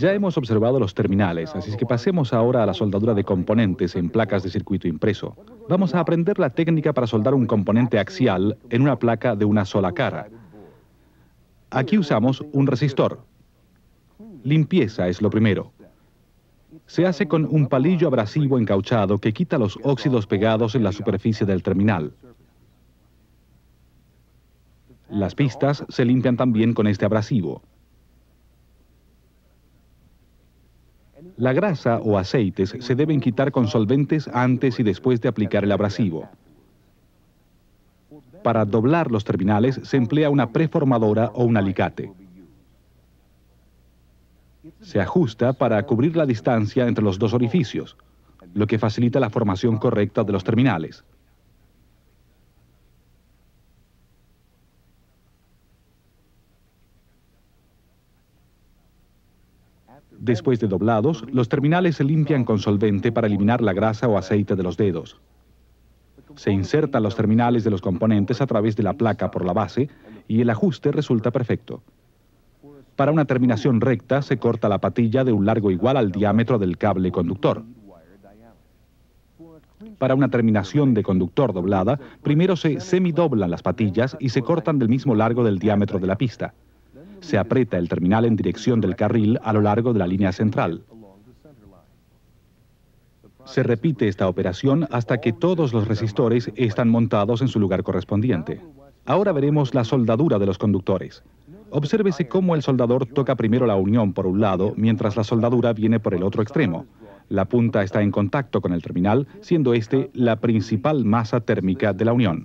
Ya hemos observado los terminales, así que pasemos ahora a la soldadura de componentes en placas de circuito impreso. Vamos a aprender la técnica para soldar un componente axial en una placa de una sola cara. Aquí usamos un resistor. Limpieza es lo primero. Se hace con un palillo abrasivo encauchado que quita los óxidos pegados en la superficie del terminal. Las pistas se limpian también con este abrasivo. La grasa o aceites se deben quitar con solventes antes y después de aplicar el abrasivo. Para doblar los terminales se emplea una preformadora o un alicate. Se ajusta para cubrir la distancia entre los dos orificios, lo que facilita la formación correcta de los terminales. Después de doblados, los terminales se limpian con solvente para eliminar la grasa o aceite de los dedos. Se insertan los terminales de los componentes a través de la placa por la base y el ajuste resulta perfecto. Para una terminación recta se corta la patilla de un largo igual al diámetro del cable conductor. Para una terminación de conductor doblada, primero se semidoblan las patillas y se cortan del mismo largo del diámetro de la pista. Se aprieta el terminal en dirección del carril a lo largo de la línea central. Se repite esta operación hasta que todos los resistores están montados en su lugar correspondiente. Ahora veremos la soldadura de los conductores. Obsérvese cómo el soldador toca primero la unión por un lado, mientras la soldadura viene por el otro extremo. La punta está en contacto con el terminal, siendo este la principal masa térmica de la unión.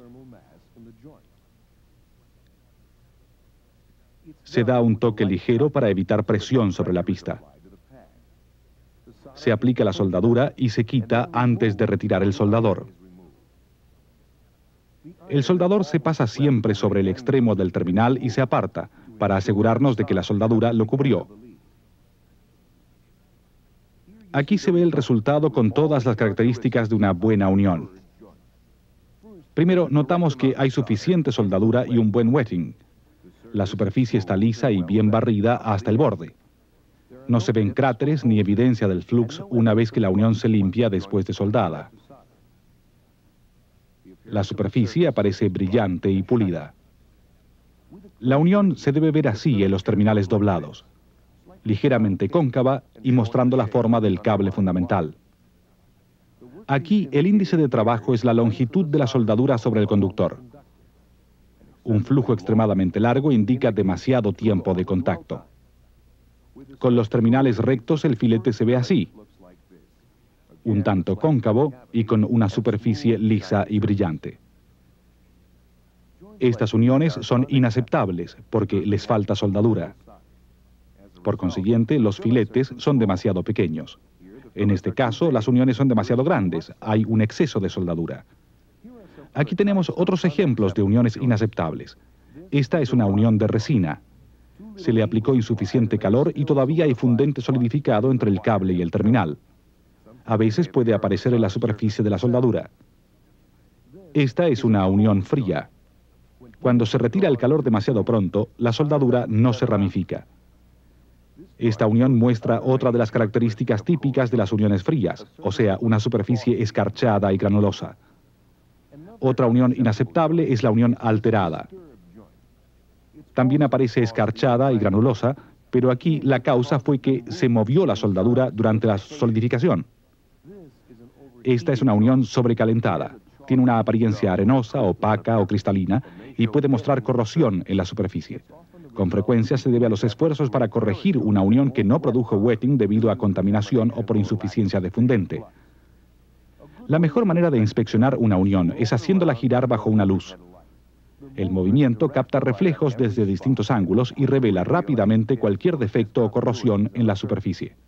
Se da un toque ligero para evitar presión sobre la pista. Se aplica la soldadura y se quita antes de retirar el soldador. El soldador se pasa siempre sobre el extremo del terminal y se aparta, para asegurarnos de que la soldadura lo cubrió. Aquí se ve el resultado con todas las características de una buena unión. Primero, notamos que hay suficiente soldadura y un buen wetting. La superficie está lisa y bien barrida hasta el borde. No se ven cráteres ni evidencia del flux una vez que la unión se limpia después de soldada. La superficie aparece brillante y pulida. La unión se debe ver así en los terminales doblados, ligeramente cóncava y mostrando la forma del cable fundamental. Aquí el índice de trabajo es la longitud de la soldadura sobre el conductor. Un flujo extremadamente largo indica demasiado tiempo de contacto. Con los terminales rectos el filete se ve así, un tanto cóncavo y con una superficie lisa y brillante. Estas uniones son inaceptables porque les falta soldadura. Por consiguiente, los filetes son demasiado pequeños. En este caso, las uniones son demasiado grandes, hay un exceso de soldadura. Aquí tenemos otros ejemplos de uniones inaceptables. Esta es una unión de resina. Se le aplicó insuficiente calor y todavía hay fundente solidificado entre el cable y el terminal. A veces puede aparecer en la superficie de la soldadura. Esta es una unión fría. Cuando se retira el calor demasiado pronto, la soldadura no se ramifica. Esta unión muestra otra de las características típicas de las uniones frías, o sea, una superficie escarchada y granulosa. Otra unión inaceptable es la unión alterada. También aparece escarchada y granulosa, pero aquí la causa fue que se movió la soldadura durante la solidificación. Esta es una unión sobrecalentada. Tiene una apariencia arenosa, opaca o cristalina y puede mostrar corrosión en la superficie. Con frecuencia se debe a los esfuerzos para corregir una unión que no produjo wetting debido a contaminación o por insuficiencia de fundente. La mejor manera de inspeccionar una unión es haciéndola girar bajo una luz. El movimiento capta reflejos desde distintos ángulos y revela rápidamente cualquier defecto o corrosión en la superficie.